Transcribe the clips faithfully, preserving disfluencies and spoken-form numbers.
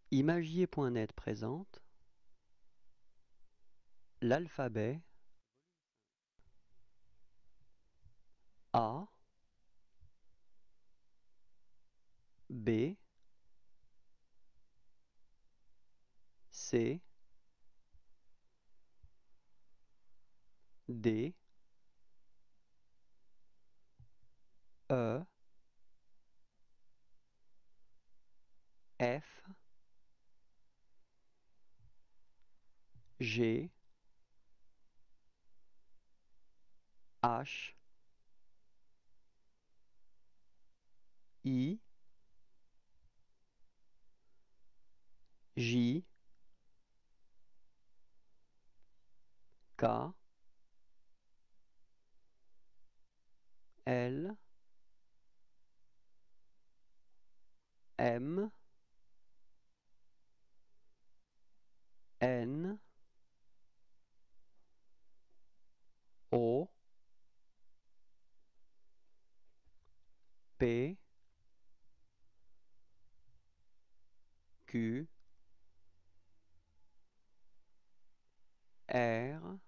Imagier point net présente l'alphabet A, B, C, D, E, F, G, H, I, J, K, L, M, N, O, P, Q, R,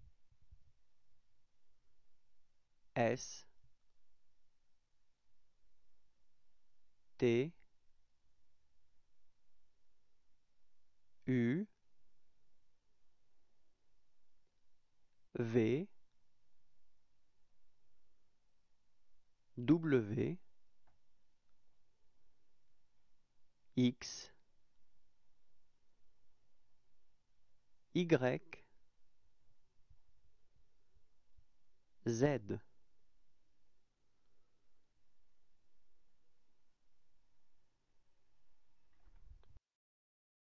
S, T, U, V, W, X, Y, Z.